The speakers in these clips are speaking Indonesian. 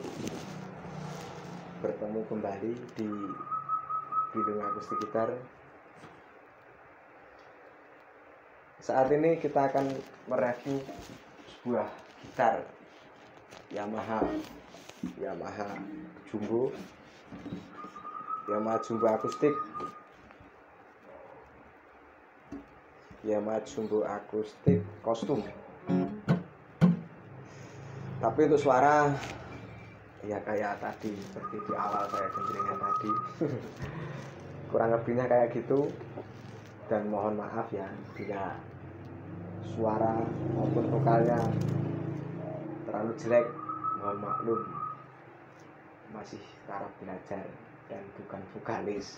bertemu kembali di Bidung Akustik Gitar. Saat ini kita akan mereview sebuah gitar Yamaha Jumbo akustik, Yamaha Jumbo akustik kostum. Tapi untuk suara ya kayak tadi, seperti di awal saya gendringan tadi. Kurang lebihnya kayak gitu. Dan mohon maaf ya bila suara maupun vokalnya terlalu jelek, mohon maklum, masih taraf belajar dan bukan vokalis.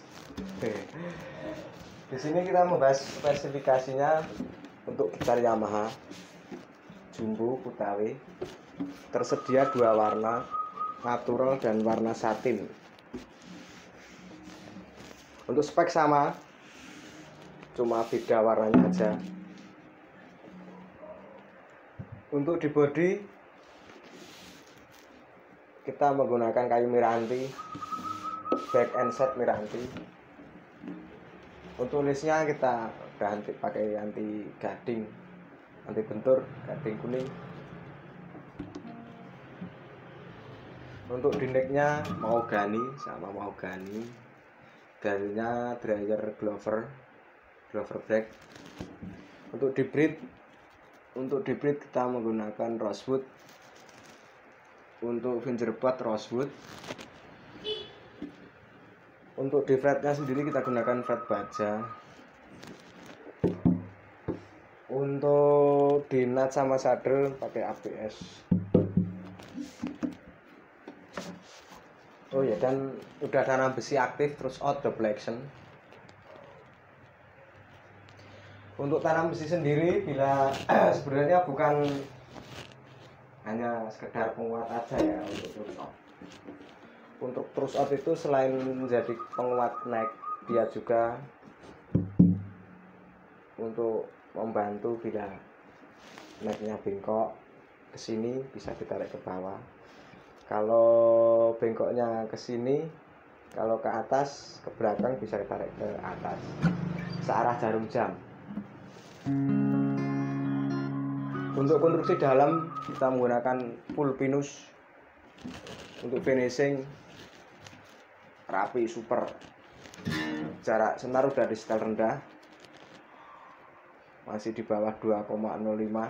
Di sini kita membahas spesifikasinya untuk gitar Yamaha Jumbo Kutawi. Tersedia dua warna, natural dan warna satin. Untuk spek sama, cuma beda warnanya aja. Untuk di bodi kita menggunakan kayu miranti, back and set miranti. Untuk listnya kita ganti pakai anti gading, anti bentur, gading kuning. Untuk di necknya mahogani, sama mahogani. Garilnya dryer Glover black. Untuk di bridge kita menggunakan rosewood. Untuk fingerboard rosewood. Untuk di fretnya sendiri kita gunakan fret baja. Untuk di nut sama saddle pakai ABS. Oh ya, dan udah tanam besi aktif terus out double action. Untuk tanam besi sendiri, bila sebenarnya bukan hanya sekedar penguat aja ya untuk terus out. Untuk terus out itu selain menjadi penguat neck, dia juga untuk membantu bila necknya bengkok ke sini bisa ditarik ke bawah. Kalau bengkoknya ke sini, kalau ke atas, ke belakang bisa ditarik ke atas searah jarum jam. Untuk konstruksi dalam kita menggunakan full pinus. Untuk finishing rapi super. Jarak senar udah di setel rendah, masih di bawah 2,05.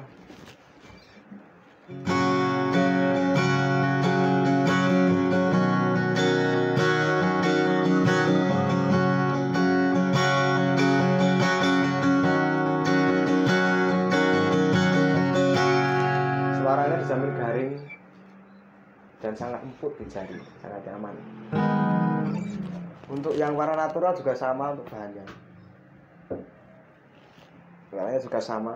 Suaranya dijamin garing dan sangat empuk di jari, sangat nyaman. Untuk yang warna natural juga sama untuk bahannya. Warnanya juga sama.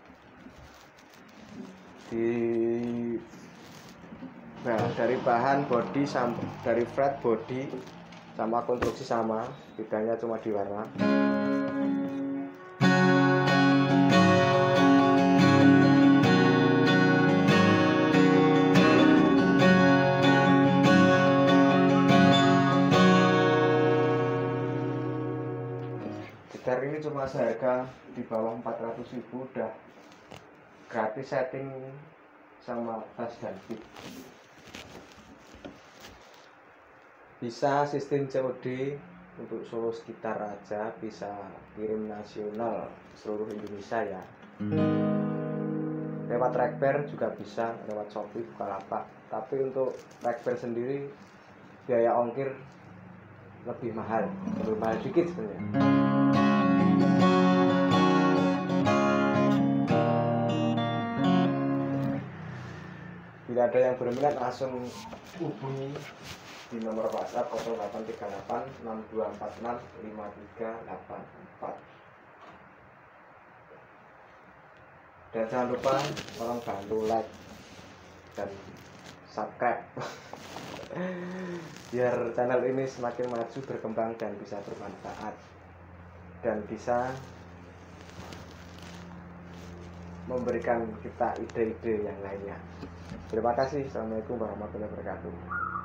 Dari bahan body sama dari fret body sama konstruksi sama, bedanya cuma di warna. Gitar ini cuma seharga di bawah 400.000, udah gratis setting sama tas dan kit. Bisa sistem COD untuk solo gitar aja, bisa kirim nasional seluruh Indonesia ya. Lewat Rackber juga bisa, lewat Shopee, Bukalapak. Tapi untuk Rackber sendiri biaya ongkir lebih mahal dikit sebenarnya. Bila ada yang berminat langsung hubungi di nomor WhatsApp 0838 6246 5384. Dan jangan lupa tolong bantu like dan subscribe biar channel ini semakin maju, berkembang dan bisa bermanfaat dan bisa memberikan kita ide-ide yang lainnya. Terima kasih. Assalamualaikum warahmatullahi wabarakatuh.